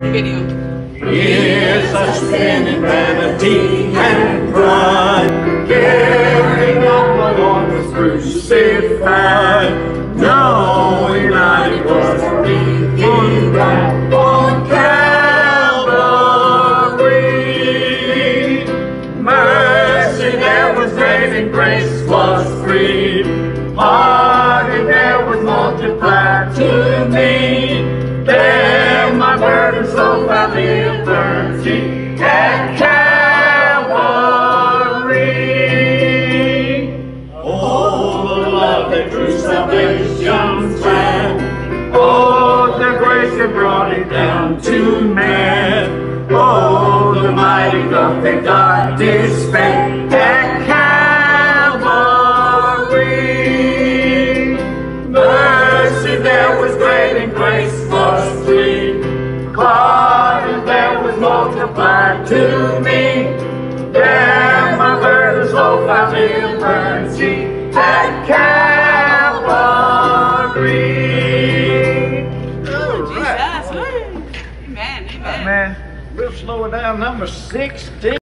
Video. Years of sin and vanity and pride, carrying out my Lord was crucified, knowing that it was for me He died on Calvary. Mercy there was great and grace was free, pardon there was multiplied to me. There my burden so by liberty at Calvary. Oh, the love that drew salvation's plan. Oh, the grace that brought it down to man. Oh, the mighty love that God did spend at Calvary. Mercy there was great and grace was free, pardon there was multiplied to me. There my burdens low by liberty at Calvary. Oh, Jesus. Amen. Amen. Man, we'll slow it down. Number 16.